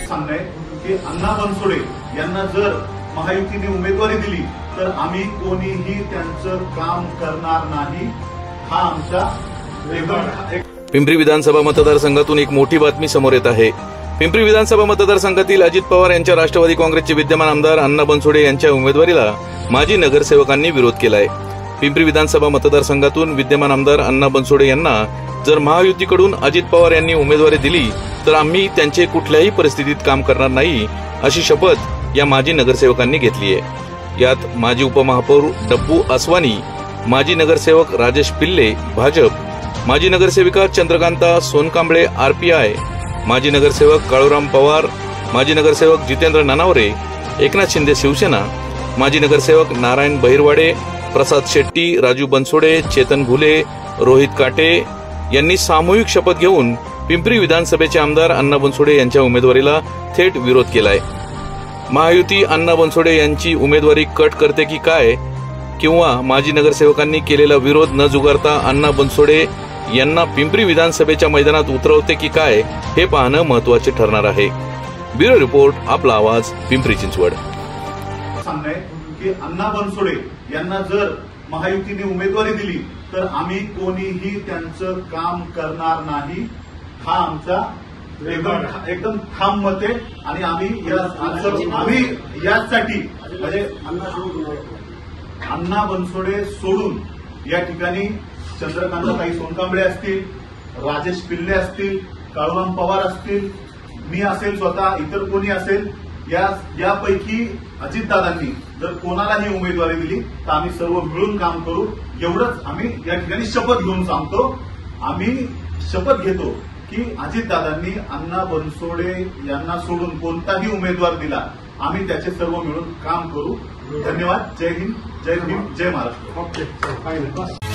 सांगणं आहे की अण्णा बनसोडे यांना जर महायुतीने उमेदवारी दिली तर आम्ही कोणीही त्यांचं काम करणार नाही, हा आमचा पिंपरी विधानसभा मतदारसंघातून एक मोठी बातमी समोर येत आहे। पिंपरी विधानसभा मतदारसंघातील अजित पवार यांच्या राष्ट्रवादी काँग्रेसचे विद्यमान आमदार अण्णा बनसोडे यांच्या उमेदवारीला माजी नगरसेवकांनी विरोध केलाय। पिंपरी विधानसभा मतदारसंघातून विद्यमान आमदार अण्णा बनसोडे यांना जर महायुतीकडून अजित पवार यांनी उमेदवारी दिली तर आम्ही त्यांचे कुठल्याही परिस्थितीत काम करणार नाही, अशी शपथ या माजी नगरसेवकांनी घेतली आहे। यात माजी उपमहापौर डब्बू आसवानी, माजी नगरसेवक राजेश पिल्ले भाजप, माजी नगरसेविका चंद्रकांता सोनकांबळे आरपीआय, माजी नगरसेवक काळूराम पवार, माजी नगरसेवक जितेंद्र नानावरे एकनाथ शिंदे शिवसेना, माजी नगरसेवक नारायण बहिरवाडे, प्रसाद शेट्टी, राजू बनसोडे, चेतन घुले, रोहित काटे यांनी सामूहिक शपथ घेऊन पिंपरी विधानसभेचे आमदार अण्णा बनसोडे यांच्या उमेदवारीला थेट विरोध केलाय। महायुती अण्णा बनसोडे यांची उमेदवारी कट करते की काय, किंवा माजी नगरसेवकांनी केलेला विरोध न जुगारता अण्णा बनसोडे यांना पिंपरी विधानसभेच्या मैदानात उतरवते की काय, हे पाहणं महत्त्वाचे ठरणार आहे। ब्युरो रिपोर्ट, आपला आवाज, पिंपरी चिंचवड। सांगणं आहे की अण्णा बनसोडे यांना जर महायुतीने उमेदवारी दिली तर आम्ही कोणीही त्यांचं काम करणार नाही, हा आमचा एकदम ठाम मत आहे। आणि आम्ही यासाठी म्हणजे अण्णा बनसोडे सोडून या ठिकाणी चंद्रकांताताई सोनकांबळे असतील, राजेश पिल्ले असतील, काळूराम पवार असतील, मी असेल, स्वतः इतर कोणी असेल, यापैकी अजितदादांनी जर कोणालाही उमेदवारी दिली तर आम्ही सर्व मिळून काम करू, एवढंच आम्ही या ठिकाणी शपथ घेऊन सांगतो। आम्ही शपथ घेतो की अजितदादांनी अण्णा बनसोडे यांना सोडून कोणताही उमेदवार दिला, आम्ही त्याचे सर्व मिळून काम करू। धन्यवाद। जय हिंद, जय भीम, जय महाराष्ट्र।